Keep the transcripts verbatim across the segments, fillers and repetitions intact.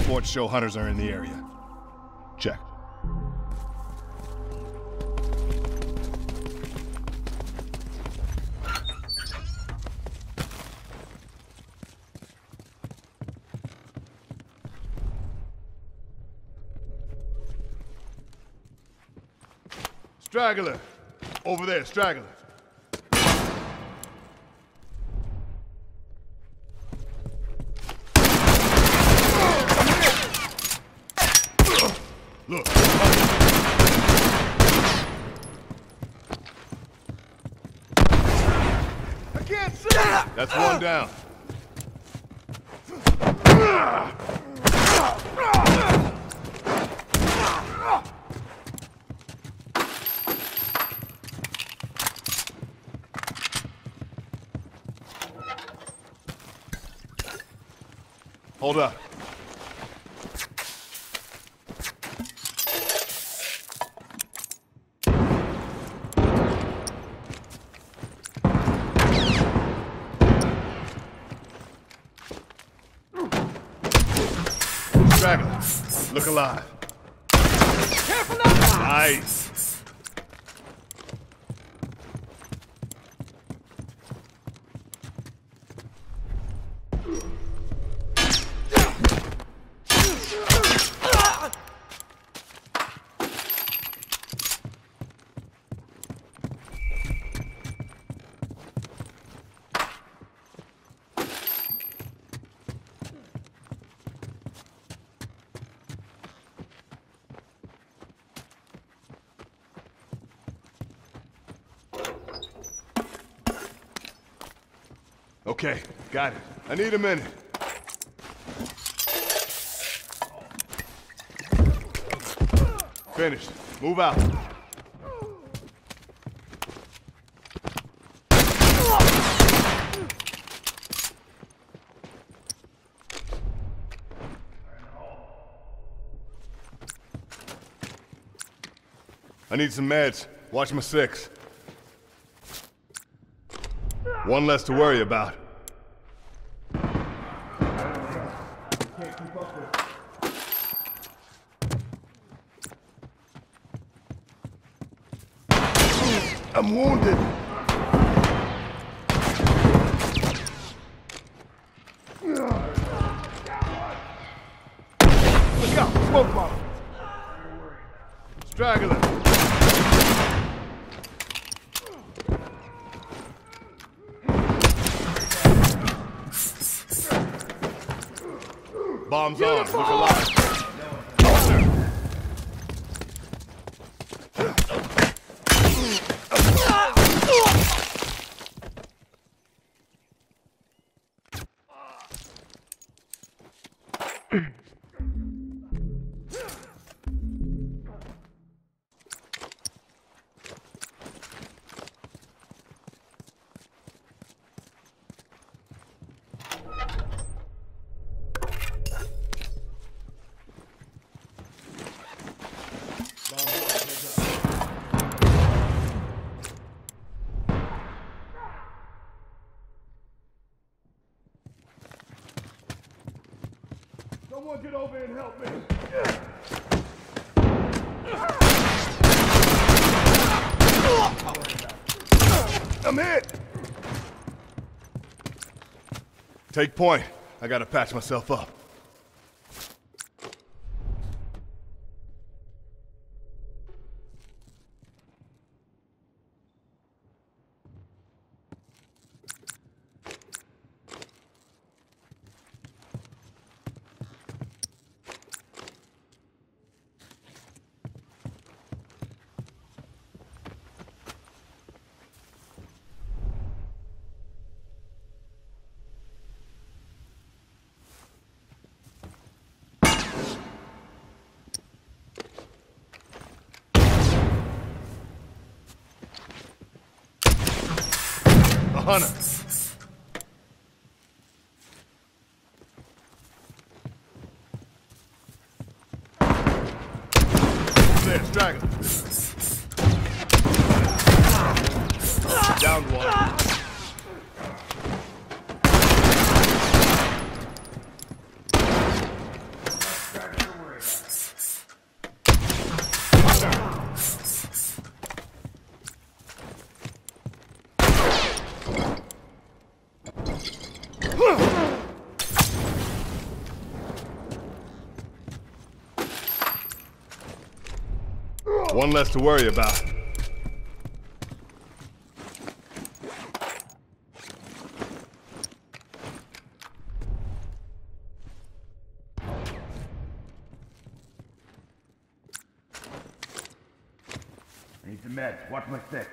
reports show hunters are in the area. Check. Straggler! Over there, straggler. Look. I can't see! That's one down. Hold up. Straggler, look alive. Careful now! Nice. Okay, got it. I need a minute. Finished. Move out. I need some meds. Watch my six. One less to worry about. I'm wounded. Look out, smoke bomb. Straggler. Bombs on, look alive. Someone get over and help me. I'm hit. Take point. I gotta patch myself up. Hunter. There, straggler. Down one. One less to worry about. I need some meds. Watch my six.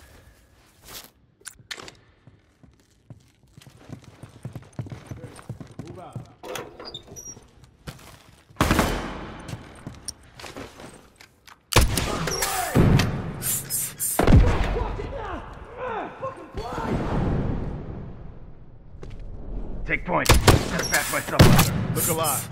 Move out. Take point. Gotta patch myself up. Look alive.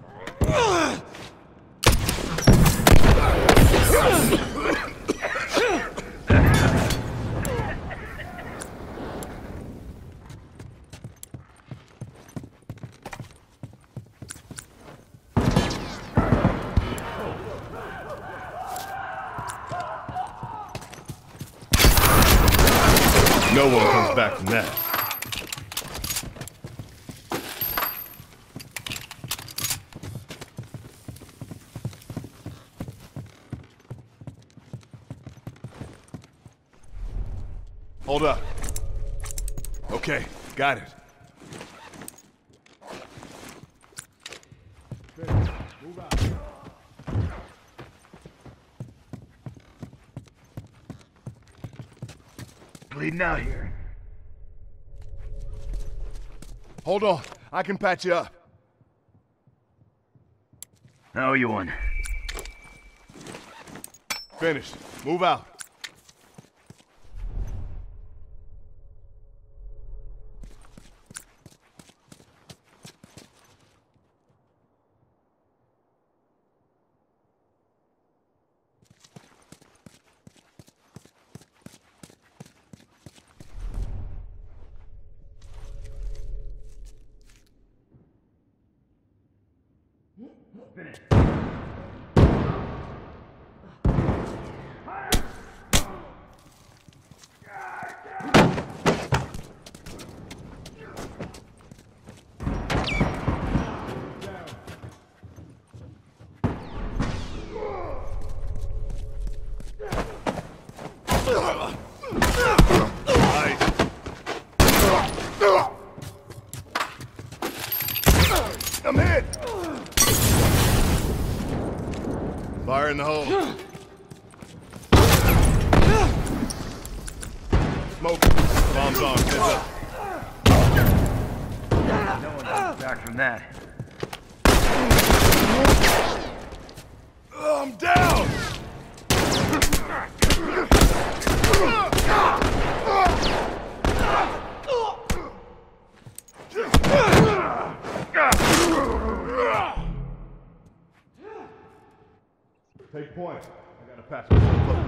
No one comes back from that. Hold up. Okay, got it. Move out. Bleeding out here. Hold on, I can patch you up. I owe you one. Finished. Move out. Finish. I'm hit! Fire in the hole. Smoke. Bombs on. Heads up. No one comes back from that. Oh, I'm down! Take point. I gotta patch myself up.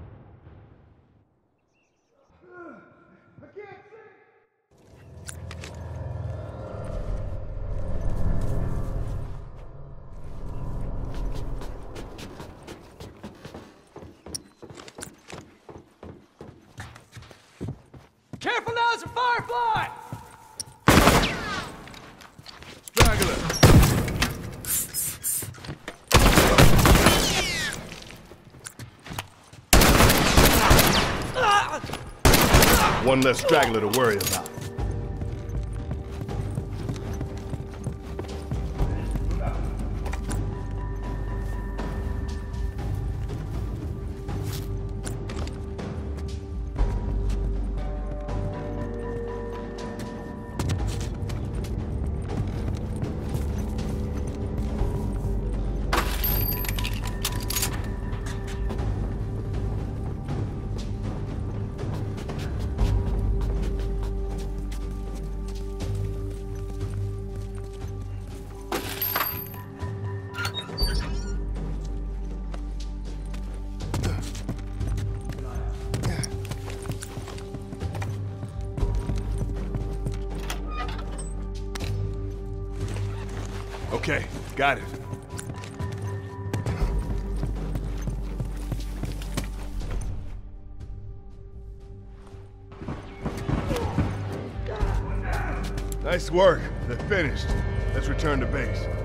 I can't see. Careful now, it's a firefly! Straggler. One less straggler to worry about. Okay, got it. Nice work. They're finished. Let's return to base.